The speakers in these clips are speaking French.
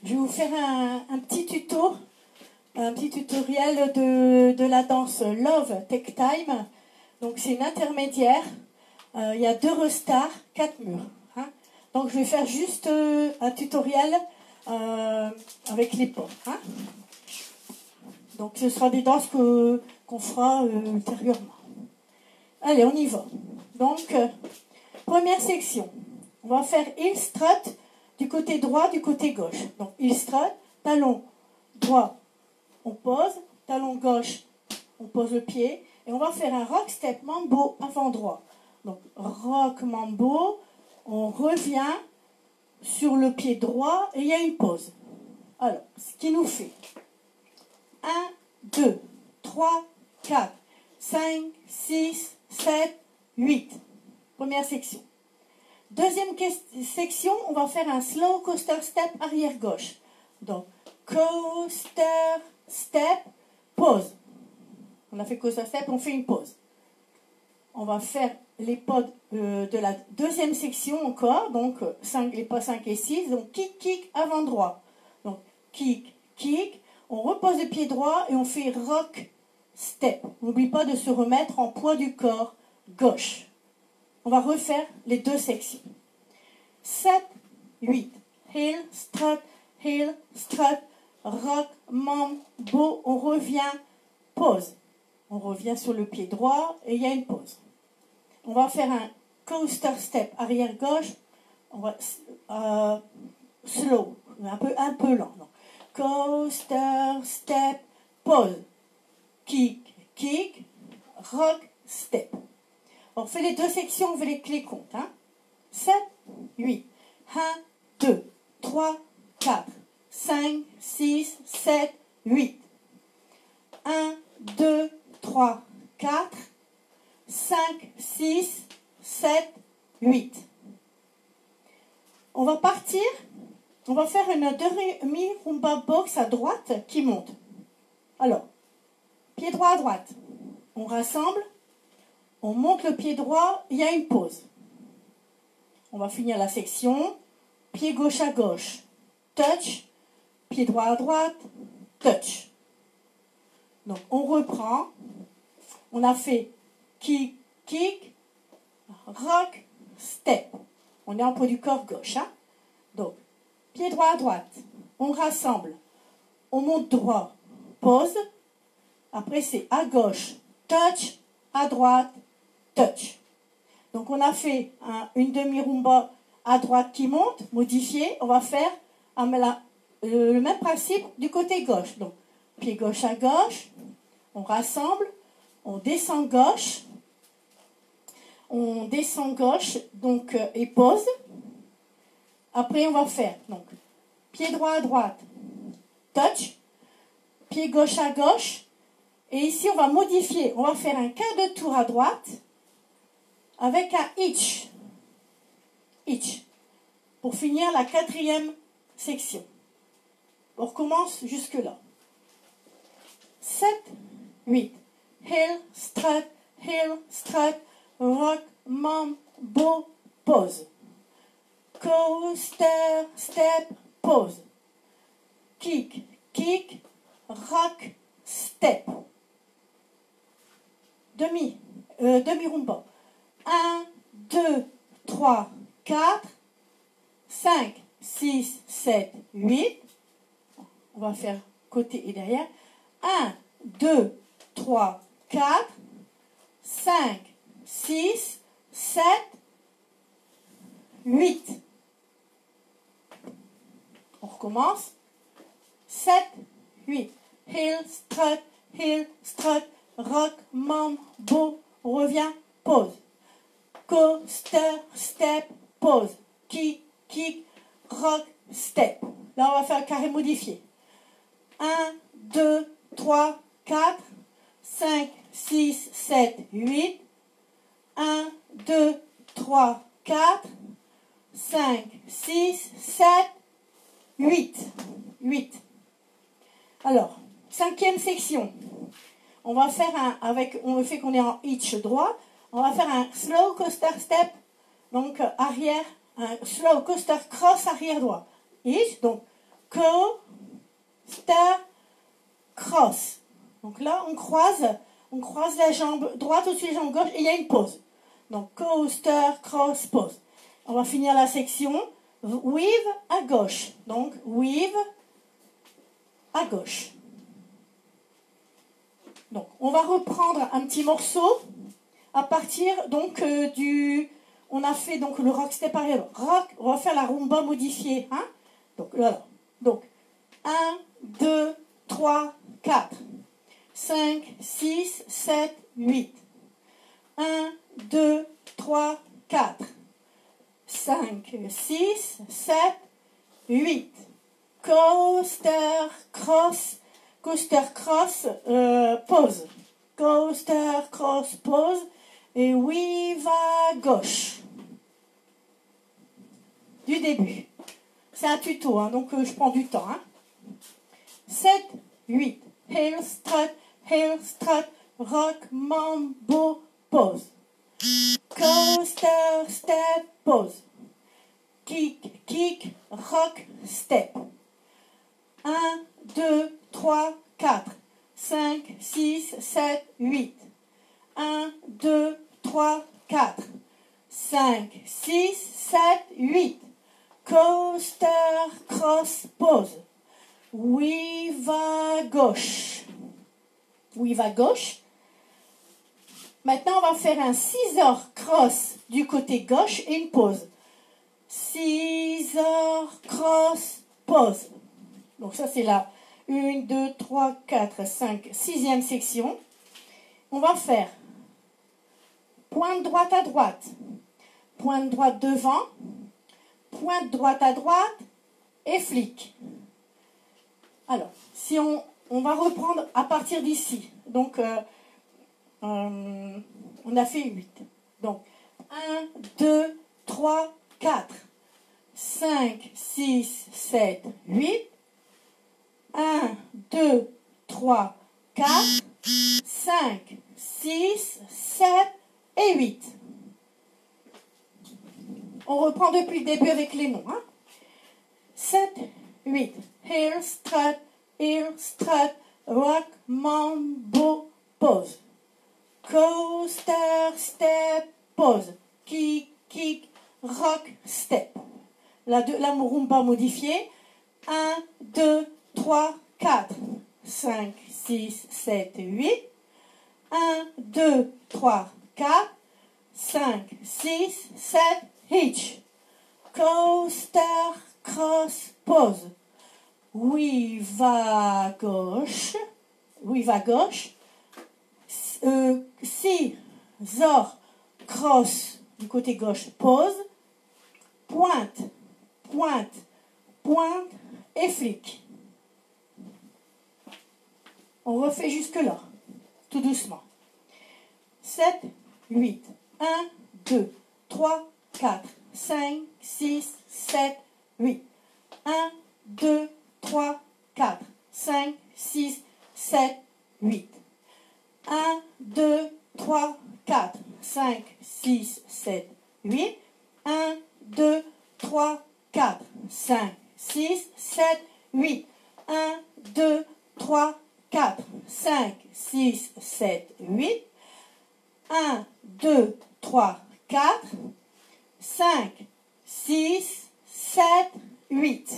Je vais vous faire un petit tutoriel de la danse Love Take Time. Donc c'est une intermédiaire. Il y a 2 restarts, 4 murs. Hein. Donc je vais faire juste un tutoriel avec les pas. Hein. Donc ce sera des danses qu'on fera ultérieurement. Allez, on y va. Donc, première section. On va faire heel strut du côté droit, du côté gauche. Donc, heel strut, talon droit, on pose. Talon gauche, on pose le pied. Et on va faire un rock step mambo avant droit. Donc, rock mambo, on revient sur le pied droit et il y a une pause. Alors, ce qui nous fait 1, 2, 3, 4, 5, 6, 7, 8. Première section. Deuxième section, on va faire un slow coaster step arrière gauche. Donc, coaster step, pause. On a fait coaster step, on fait une pause. On va faire les pas de la deuxième section encore. Donc, les pas 5 et 6. Donc, kick, kick, avant droit. Donc, kick, kick. On repose le pied droit et on fait rock step. N'oublie pas de se remettre en poids du corps gauche. On va refaire les 2 sections. 7, 8. Heel, strut, rock, mambo. On revient, pause. On revient sur le pied droit et il y a une pause. On va faire un coaster step arrière gauche. On va slow, un peu lent. Donc, coaster step, pause. Kick, kick, rock, step. On fait les 2 sections, on fait les clés comptes. Hein? 7, 8. 1, 2, 3, 4, 5, 6, 7, 8. 1, 2, 3, 4, 5, 6, 7, 8. On va partir. On va faire une demi-rumba box à droite qui monte. Alors, pied droit à droite. On rassemble. On monte le pied droit, il y a une pause. On va finir la section. Pied gauche à gauche, touch. Pied droit à droite, touch. Donc on reprend. On a fait kick, kick, rock, step. On est en poids du corps gauche. Hein? Donc, pied droit à droite. On rassemble. On monte droit, pause. Après c'est à gauche, touch, à droite, touch. Donc on a fait une demi-rumba à droite qui monte, modifiée. On va faire le même principe du côté gauche. Donc pied gauche à gauche, on rassemble, on descend gauche, donc et pause. Après on va faire donc pied droit à droite, touch, pied gauche à gauche. Et ici, on va modifier. On va faire un quart de tour à droite avec un hitch. Hitch. Pour finir la 4e section. On recommence jusque-là. 7, 8. Heel, strut, rock, mambo, pause. Coaster, step, pause. Kick, kick, rock, step. Demi-rumba. 1, 2, 3, 4, 5, 6, 7, 8. On va faire côté et derrière. 1, 2, 3, 4, 5, 6, 7, 8. On recommence. 7, 8. Heel, strut, rock, mambo, on revient, pause. Coaster, step, pause. Kick, kick, rock, step. Là, on va faire un carré modifié. 1, 2, 3, 4, 5, 6, 7, 8. 1, 2, 3, 4, 5, 6, 7, 8. 8. Alors, 5e section. On va faire on fait qu'on est en hitch droit. On va faire un slow coaster step. Donc, arrière, un slow coaster cross arrière droit. Hitch, donc, coaster, cross. Donc là, on croise la jambe droite au-dessus de la jambe gauche et il y a une pause. Donc, coaster, cross, pause. On va finir la section. Weave à gauche. Donc, weave à gauche. Donc, on va reprendre un petit morceau à partir donc du... On a fait donc le rock step arrière. Rock, on va faire la rumba modifiée. Hein? Donc, voilà. Donc, 1, 2, 3, 4, 5, 6, 7, 8. 1, 2, 3, 4, 5, 6, 7, 8. Coaster, cross, pause. Coaster, cross, pause. Et weave à gauche. Du début. C'est un tuto, hein, donc je prends du temps. Hein. 7, 8. Heel strut, rock, mambo, pause. Coaster, step, pause. Kick, rock, step. 1, 2, 3, 4, 5, 6, 7, 8. 1, 2, 3, 4, 5, 6, 7, 8. Coaster, cross, pause. Weave à gauche. Weave à gauche. Maintenant, on va faire un scissor cross du côté gauche et une pause. Scissor cross, pause. Donc ça, c'est la 1, 2, 3, 4, 5, 6e section. On va faire pointe droite à droite, pointe droite devant, pointe droite à droite et flic. Alors, si on va reprendre à partir d'ici. Donc, on a fait 8. Donc, 1, 2, 3, 4, 5, 6, 7, 8. 1, 2, 3, 4, 5, 6, 7 et 8. On reprend depuis le début avec les noms. Hein. 7, 8. Heel strut, rock, mambo, pause. Coaster, step, pause. Kick, rock, step. La rumba modifiée. 1, 2, 3, 4, 5, 6, 7, 8. 1, 2, 3, 4, 5, 6, 7, hitch. Coaster, cross, pause. Weave à gauche. Scissor, cross du côté gauche, pause. Pointe et flic. On refait jusque-là, tout doucement. 7, 8. 1, 2, 3, 4, 5, 6, 7, 8. 1, 2, 3, 4, 5, 6, 7, 8. 1, 2, 3, 4, 5, 6, 7, 8. 1, 2, 3, 4, 5, 6, 7, 8. 1, 2, 3, 4, 5, 6, 7, 8. 1, 2, 3, 4, 5, 6, 7, 8.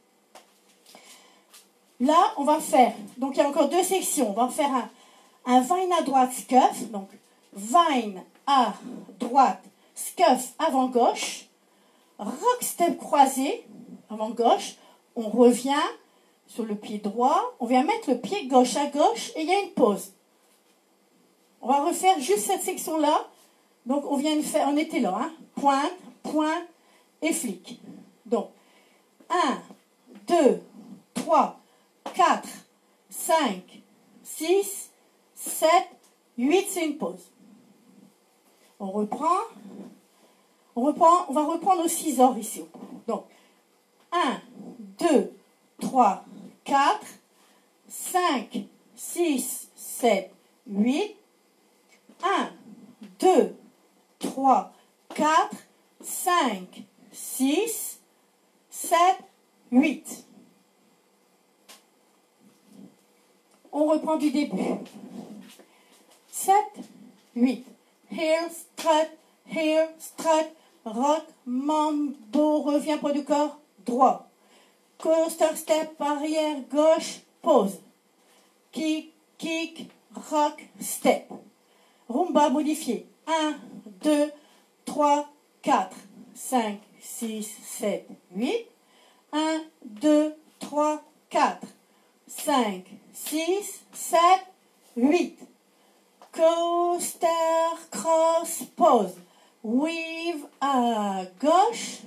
Là, on va faire, donc il y a encore deux sections. On va faire un vine à droite, scuff. Donc, vine à droite, scuff avant gauche. Rock step croisé avant gauche. On revient sur le pied droit. On vient mettre le pied gauche à gauche et il y a une pause. On va refaire juste cette section-là. Donc, on vient de faire, on était là, hein. Pointe et flic. Donc, 1, 2, 3, 4, 5, 6, 7, 8, c'est une pause. On reprend, on va reprendre au scissor ici. Donc, 1, 2, 3, 4, 5, 6, 7, 8, 1, 2, 3, 4, 5, 6, 7, 8. On reprend du début. 7, 8. Heel, strut, rock, mambo, revient poids du corps, droit. Coaster, step, arrière, gauche, pause. Kick, rock, step. Rumba modifié. 1, 2, 3, 4, 5, 6, 7, 8. 1, 2, 3, 4, 5, 6, 7, 8. Coaster, cross, pause. Weave à gauche.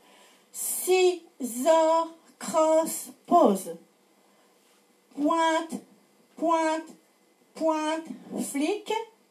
Scissor, cross, pause. Pointe, pointe, pointe, flic.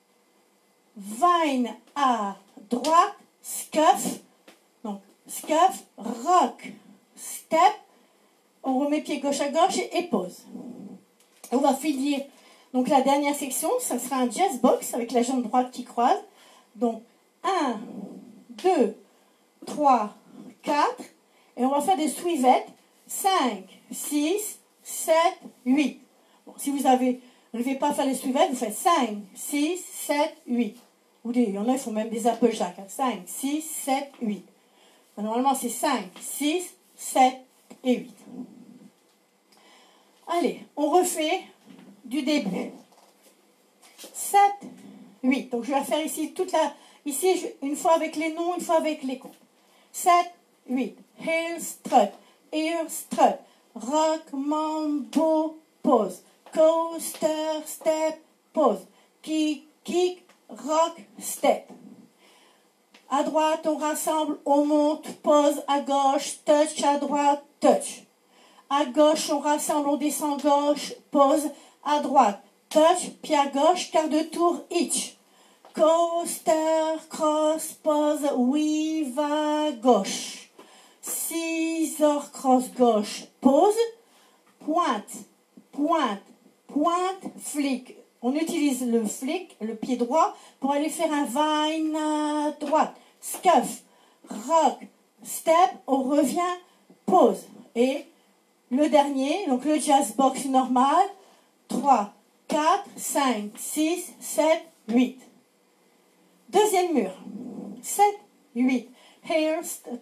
Vine à droite, scuff. Donc, scuff, rock, step. On remet pied gauche à gauche et pause. On va finir. Donc, la dernière section, ça sera un jazz box avec la jambe droite qui croise. Donc, 1, 2, 3, 4. Et on va faire des suivettes. 5, 6, 7, 8. Bon, si vous n'arrivez pas à faire les suivettes, vous faites 5, 6, 7, 8. Ou il y en a, ils font même des appeljacs. 5, 6, 7, 8. Normalement, c'est 5, 6, 7 et 8. Allez, on refait du début. 7, 8. Donc, je vais faire ici Ici, une fois avec les noms, une fois avec les comptes. 7, 8. Heel, strut. Ear, strut. Rock, mambo, pause. Coaster, step, pause. Kick, rock, step. À droite, on rassemble, on monte, pause. À gauche, touch. À droite, touch. À gauche, on rassemble, on descend gauche, pause. À droite, touch. Pied à gauche, quart de tour, hitch. Coaster, cross, pause, weave à gauche. Scissor, cross, gauche, pause. Pointe, pointe, pointe, flic. On utilise le flic, le pied droit, pour aller faire un vine à droite. Scuff, rock, step, on revient, pause. Et le dernier, donc le jazz box normal, 3, 4, 5, 6, 7, 8. Deuxième mur, 7, 8. Heel,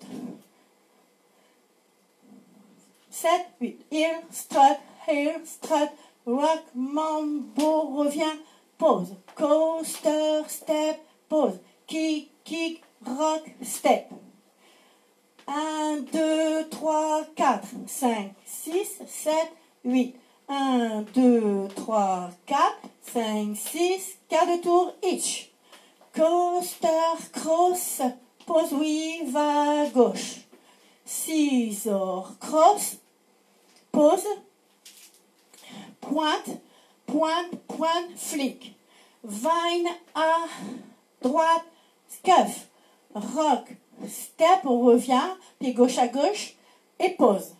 7, 8. Heel, strut, rock, mambo, revient, pause. Coaster, step, pause. Kick, rock, step. 1, 2, 3, 4, 5, 6, 7, 8. 1, 2, 3, 4, 5, 6, quart de tour, hitch. Coaster, cross, pause, weave à gauche. Scissor, cross, pause, pointe, pointe, pointe, flic. Vine à droite, scuff. Rock, step, on revient, pied gauche à gauche et pause.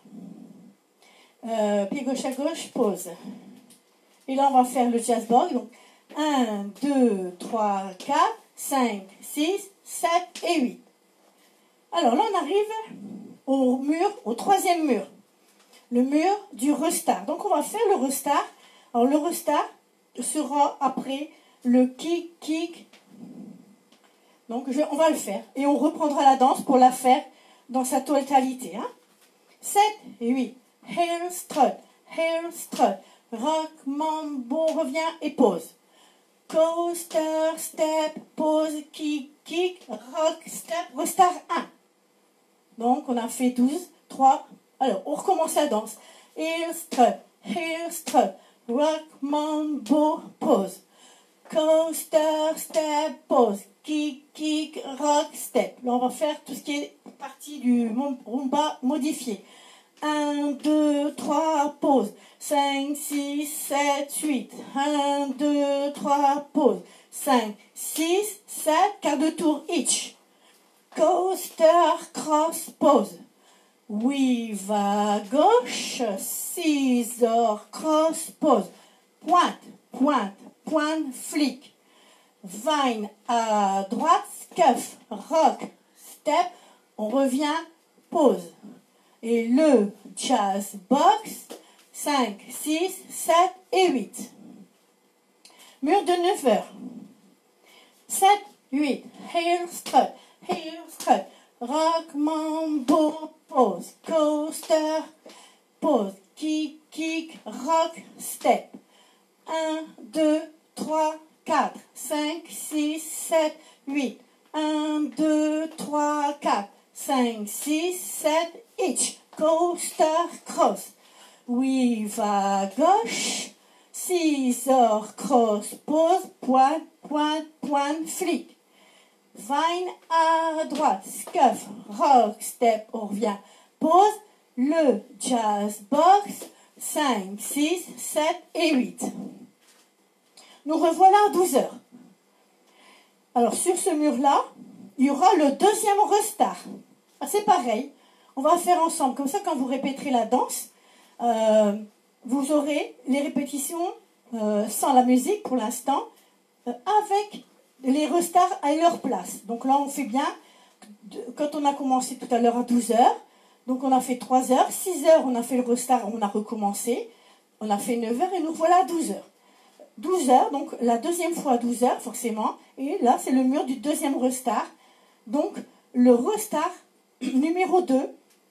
Pied gauche à gauche, pause. Et là, on va faire le jazz box. Donc, 1, 2, 3, 4, 5, 6, 7 et 8. Alors là, on arrive au mur, au troisième mur. Le mur du restart. Donc, on va faire le restart. Alors, le restart sera après le kick. Donc, on va le faire. Et on reprendra la danse pour la faire dans sa totalité. 7 et 8. Heel, strut. Rock, mambo, revient et pause. Coaster, step, pause, kick, rock, step, restart 1. Donc, on a fait 12, 3. Alors, on recommence la danse. Heel, strut, rock, mambo, pause. Coaster, step, pause. Kick, rock, step. Là, on va faire tout ce qui est partie du rumba modifié. 1, 2, 3, pause. 5, 6, 7, 8. 1, 2, 3, pause. 5, 6, 7, quart de tour, hitch. Coaster, cross, pause. Weave à gauche. Scissor, cross, pause. Pointe, flic. Vine à droite, scuff, rock, step. On revient, pause. Et le jazz box, 5, 6, 7 et 8. Mur de 9 heures. 7, 8. Heel strut. Rock, mambo, pause. Coaster, pause. Kick, rock, step. 1, 2, 3, 4, 5, 6, 7, 8. 1, 2, 3, 4, 5, 6, 7, hitch. Coaster, cross. Weave à gauche. Scissor, cross, pause, pointe, flic. Vine à droite, scuff, rock, step, on revient, pause, le jazz box, 5, 6, 7 et 8. Nous revoilà à 12 heures. Alors sur ce mur-là, il y aura le deuxième restart. Ah, c'est pareil, on va faire ensemble, comme ça quand vous répéterez la danse, vous aurez les répétitions sans la musique pour l'instant, avec les restarts à leur place. Donc là, on fait bien, quand on a commencé tout à l'heure à 12 heures, donc on a fait 3 heures, 6 heures, on a fait le restart, on a recommencé, on a fait 9 heures et nous voilà à 12 heures. 12 heures, donc la deuxième fois 12 heures, forcément, et là, c'est le mur du deuxième restart. Donc, le restart numéro 2,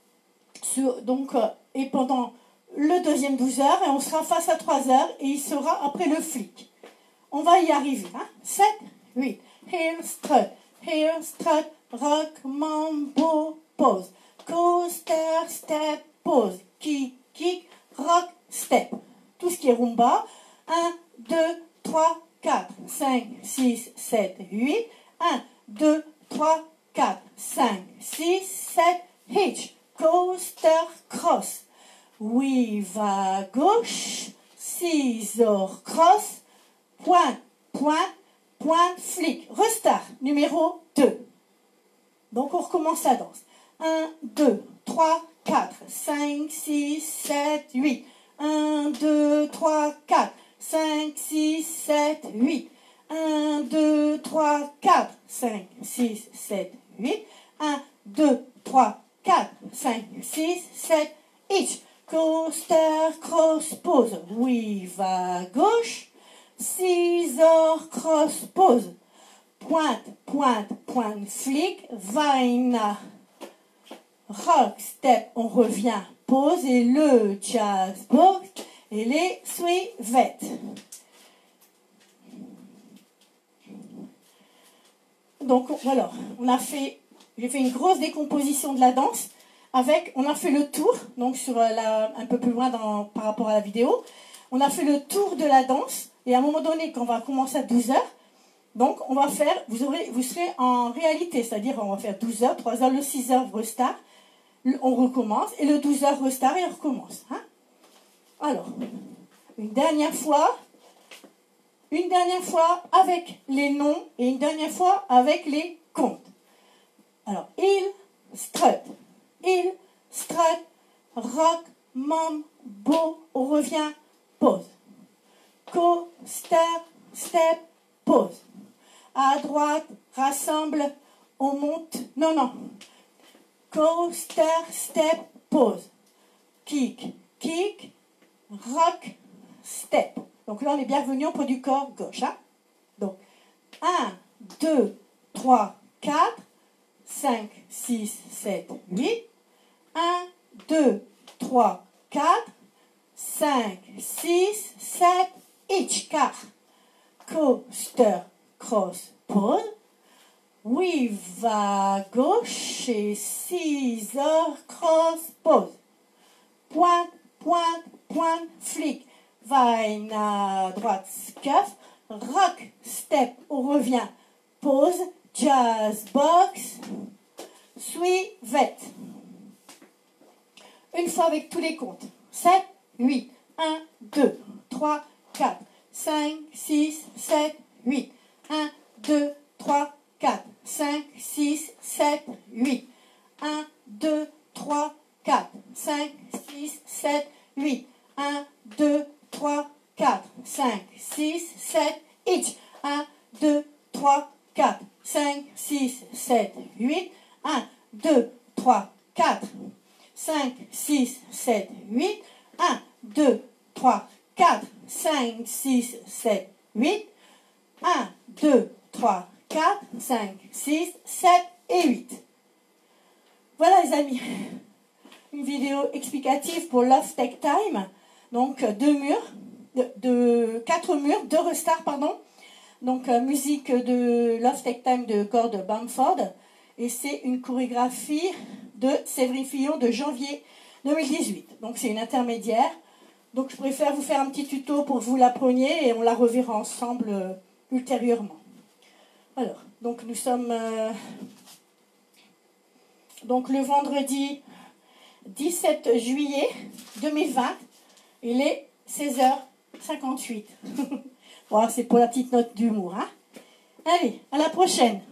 et pendant le deuxième 12 heures, et on sera face à 3 heures, et il sera après le flic. On va y arriver. Hein? 7, 8. Heel strut, rock, mambo, pause. Coaster, step, pause. Kick, rock, step. Tout ce qui est rumba. 1, 2, 3, 4, 5, 6, 7, 8. 1, 2, 3, 4, 5, 6, 7, hitch. Coaster, cross. Weave à gauche. Scissor, cross. Pointe, flic. Restart, numéro 2. Donc, on recommence la danse. 1, 2, 3, 4, 5, 6, 7, 8. 1, 2, 3, 4, 5, 6, 7, 8. 1, 2, 3, 4, 5, 6, 7, 8. 1, 2, 3, 4, 5, 6, 7, hitch. Coaster, cross, pause. Weave à gauche. Scissor, cross, pause. Pointe, flic. Vine, rock, step, on revient, pause. Et le jazz box et les suivettes. Donc voilà, j'ai fait une grosse décomposition de la danse. On a fait le tour, donc un peu plus loin par rapport à la vidéo. On a fait le tour de la danse. Et à un moment donné, quand on va commencer à 12 heures, donc on va faire, vous serez en réalité, c'est-à-dire on va faire 12 heures, 3 heures, le 6 heures restart, on recommence, et le 12 heures restart et on recommence. Hein? Alors, une dernière fois avec les noms et une dernière fois avec les comptes. Alors, heel strut, rock, mambo, on revient, pause. Coaster, step, pause. À droite, rassemble, on monte. Non. Coaster, step, pause. Kick, rock, step. Donc là, on est bien revenu au poids du corps gauche. Hein? Donc, 1, 2, 3, 4, 5, 6, 7, 8. 1, 2, 3, 4, 5, 6, 7, hitch, car. Coaster, cross, pause. Weave à gauche et scissor, cross, pause. Pointe, flic. Vine à droite, scuff. Rock, step, on revient. Pause, jazz box, suivette. Une fois avec tous les comptes. 7, 8, 1, 2, 3, 4, 5, 6, 7, 8. 1, 2, 3, 4, 5, 6, 7, 8. 1, 2, 3, 4, 5, 6, 7, 8. 1, 2, 3, 4, 5, 6, 7, hitch. 1, 2, 3, 4, 5, 6, 7, 8. 1, 2, 3, 4, 5, 6, 7, 8. 1, 2, 3, 4, 5, 6, 7, 8. 1, 2, 3, 4, 5, 6, 7 et 8. Voilà les amis, une vidéo explicative pour Love Take Time. Donc 4 murs, 2 restarts, pardon. Donc musique de Love Take Time de Gord Bamford. Et c'est une chorégraphie de Séverine Fillon de janvier 2018. Donc c'est une intermédiaire. Donc je préfère vous faire un petit tuto pour que vous l'appreniez et on la reverra ensemble ultérieurement. Alors, donc nous sommes donc le vendredi 17 juillet 2020. Il est 16h58. Bon, c'est pour la petite note d'humour. Hein. Allez, à la prochaine.